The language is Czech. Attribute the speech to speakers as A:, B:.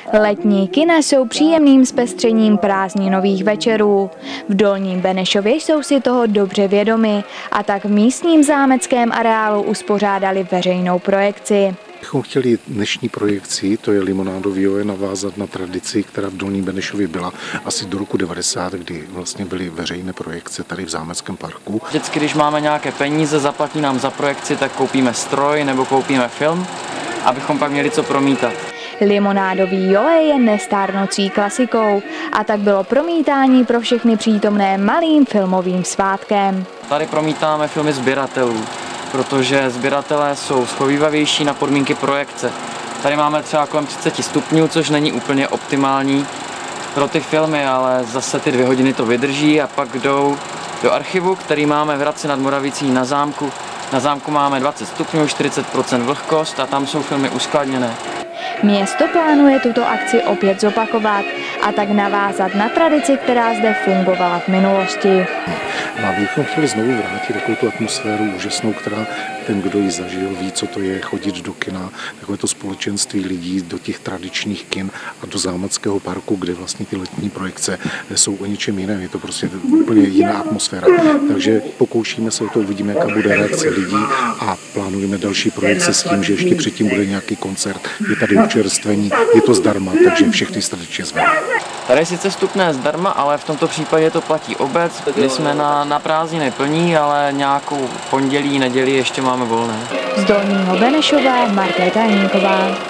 A: Letní kina jsou příjemným zpestřením prázdninových večerů. V Dolním Benešově jsou si toho dobře vědomi a tak v místním zámeckém areálu uspořádali veřejnou projekci.
B: Bychom chtěli dnešní projekci, to je Limonádový Joe, navázat na tradici, která v Dolním Benešově byla asi do roku 90, kdy vlastně byly veřejné projekce tady v zámeckém parku.
C: Vždycky, když máme nějaké peníze, zaplatí nám za projekci, tak koupíme stroj nebo koupíme film, abychom pak měli co promítat.
A: Limonádový Joe je nestárnoucí klasikou a tak bylo promítání pro všechny přítomné malým filmovým svátkem.
C: Tady promítáme filmy sběratelů, protože sběratelé jsou shovívavavější na podmínky projekce. Tady máme třeba kolem 30 stupňů, což není úplně optimální pro ty filmy, ale zase ty 2 hodiny to vydrží a pak jdou do archivu, který máme v Hradci nad Moravicí na zámku. Na zámku máme 20 stupňů, 40% vlhkost a tam jsou filmy uskladněné.
A: Město plánuje tuto akci opět zopakovat a tak navázat na tradici, která zde fungovala v minulosti.
B: A bychom chtěli znovu vrátit takovou tu atmosféru úžasnou, která ten, kdo ji zažil, ví, co to je chodit do kina, takové to společenství lidí do těch tradičních kin a do zámeckého parku, kde vlastně ty letní projekce jsou o něčem jiném. Je to prostě úplně jiná atmosféra. Takže pokoušíme se o to, uvidíme, jaká bude reakce lidí a plánujeme další projekce s tím, že ještě předtím bude nějaký koncert. Je tady občerstvení, je to zdarma, takže všechny srdečně zveme.
C: Tady je sice vstupné zdarma, ale v tomto případě to platí obec. My jsme na prázdniny plní, ale nějakou pondělí, neděli ještě máme volné.
A: Z Dolního Benešova Markéta Jeníková.